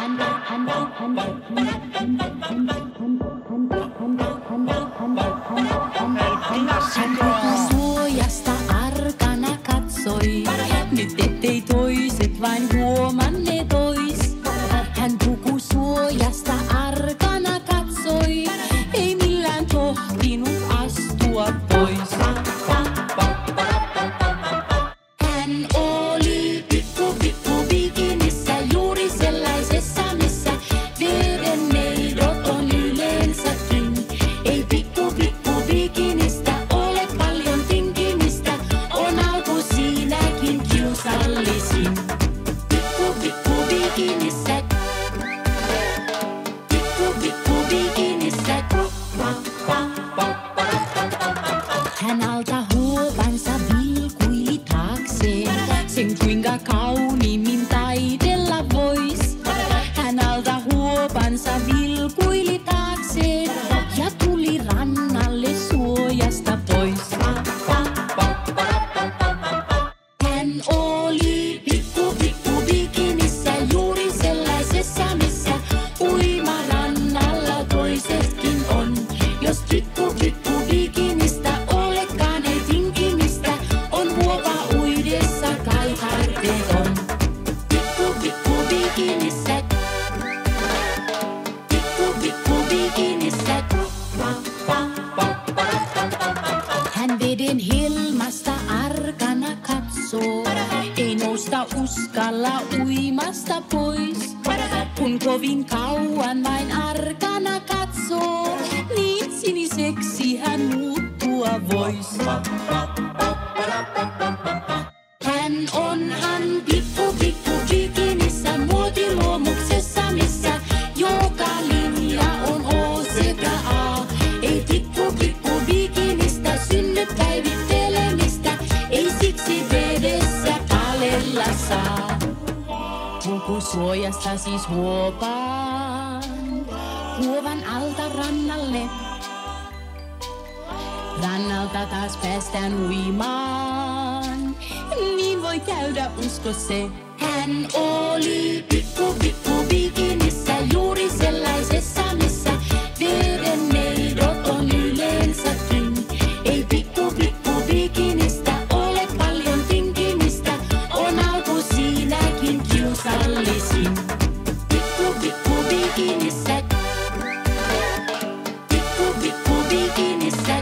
Hän suojasta arkana katsoi, nyt ettei toiset vain huomanneet ois. Hän pukusuojasta arkana katsoi, ei millään tohtinut astua pois. Hän oli pikku bikinissä, juuri sellaisessa, missä vedenneidot on yleensäkin. Ei pikku bikinistä ole paljon tinkimistä, on alku siinäkin kiusallisin. Pikku bikinissä, pikku bikinissä. Hän alta huopansa vilkuili taakseen, sen kuinka kauniimmin taidella vois. Hän alta huopansa vilkuili taakseen ja tuli rannalle suojasta pois. Hän oli pikku bikinissä, juuri sellaisessa, missä uimarannalla toisetkin on. Jos pikku bikinistä olekaan ei tinkimistä, on huopa uidessa kai tarpeeton. Pikku bikinissä, pikku bikinissä. Hän veden helmasta arkana katsoo, ei nousta uskalla uimasta pois. Kun kovin kauan vain arkana katsoo, niin siniseksi hän muuttua vois. Hän onhan pikku bikinissä, muotiluomuksessa, missä joka linja on O sekä A. Ei pikku bikinistä synny päivittelemistä, ei siksi vedessä palella saa. Pukusuojasta siis huovan alta rannalle. Rannalta taas päästään uimaan, niin voi käydä, usko se. Hän oli pikku bikinissä, juuri sellaisessa, missä vedenneidot on yleensäkin. Ei pikku bikinistä ole paljon tinkimistä, on alku siinäkin kiusallisin. Pikku bikinissä, pikku bikinissä.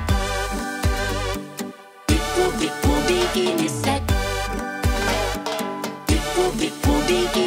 Pikku bikinissä, pikku bikinissä.